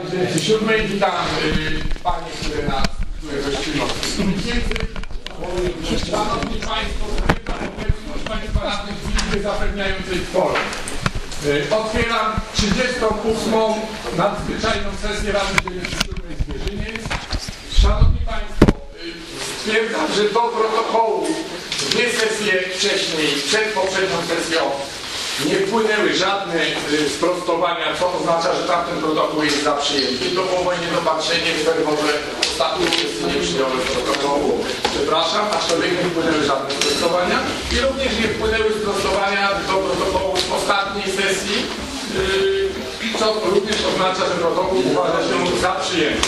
7. Witam panie, które nas gościną. Szanowni Państwo, zwykła obecność Państwa radnych w Izbie zapewniającej kworum. Otwieram 38. nadzwyczajną sesję Rady Dzielnicy 7 Zwierzyniec. Szanowni Państwo, stwierdzam, że do protokołu dwie sesje wcześniej, przed poprzednią sesją, nie wpłynęły żadne sprostowania, co oznacza, że tamten protokół jest za przyjęty. To było moje niedopatrzenie, które może ostatnio wszyscy nie przyjąłem protokołu. Przepraszam, aczkolwiek nie wpłynęły żadne sprostowania. I również nie wpłynęły sprostowania do protokołu z ostatniej sesji, co również oznacza, że protokół uważa się za przyjęty.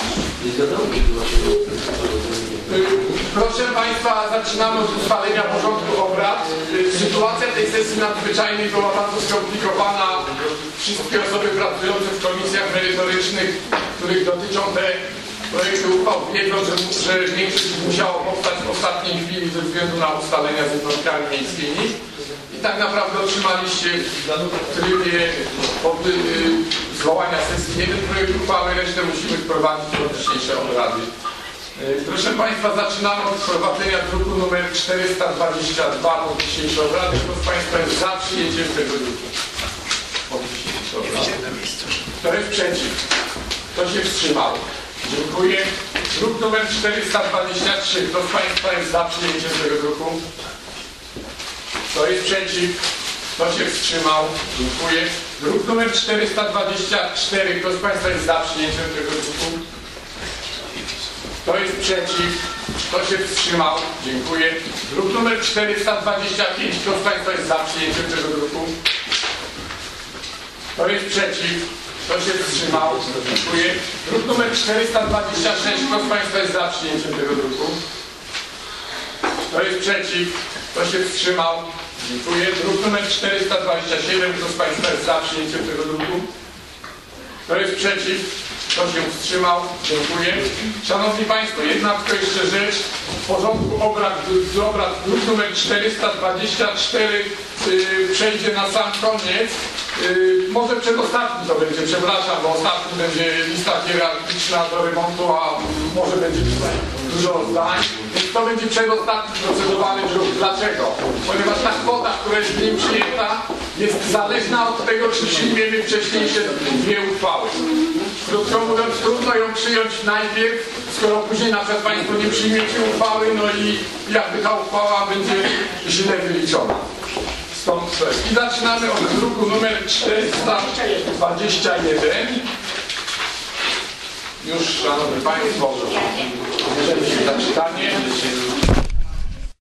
Proszę Państwa, zaczynamy od ustalenia porządku obrad. Sytuacja tej sesji nadzwyczajnej była bardzo skomplikowana. Wszystkie osoby pracujące w komisjach merytorycznych, których dotyczą te projekty uchwał, wiedzą, że większość musiało powstać w ostatniej chwili ze względu na ustalenia z jednostkami miejskimi. I tak naprawdę otrzymaliście w trybie zwołania sesji jeden projekt uchwały, resztę musimy wprowadzić do dzisiejszej obrady. Proszę Państwa, zaczynamy od wprowadzenia druku nr 422 pod dzisiejszą obrady. Kto z Państwa jest za przyjęciem tego druku? Kto jest przeciw? Kto się wstrzymał? Dziękuję. Druk nr 423. Kto z Państwa jest za przyjęciem tego druku? Kto jest przeciw? Kto się wstrzymał? Dziękuję. Druk nr 424. Kto z Państwa jest za przyjęciem tego druku? Kto jest przeciw? Kto się wstrzymał? Dziękuję. Druk nr 425. Kto z Państwa jest za przyjęciem tego druku? Kto jest przeciw? Kto się wstrzymał? Dziękuję. Druk nr 426. Kto z Państwa jest za przyjęciem tego druku? Kto jest przeciw? Kto się wstrzymał? Dziękuję. Druk nr 427. Kto z Państwa jest za przyjęciem tego druku? Kto jest przeciw? Kto się wstrzymał? Dziękuję. Szanowni Państwo, jedna tylko jeszcze rzecz. W porządku obrad druk nr 424 przejdzie na sam koniec. Może przedostatni to będzie, przepraszam, bo ostatni będzie lista hierarchiczna do remontu, a może będzie tutaj dużo zdań. Więc to będzie przedostatni procedowany druk. Dlaczego? Ponieważ ta kwota, która jest w nim przyjęta, jest zależna od tego, czy przyjmiemy wcześniejsze dwie uchwały. Krótko mówiąc, trudno ją przyjąć najpierw, skoro później na przykład Państwo nie przyjmiecie uchwały, no i jakby ta uchwała będzie źle wyliczona. I zaczynamy od druku numer 421. Już, Szanowni Państwo, bierzemy się za czytanie.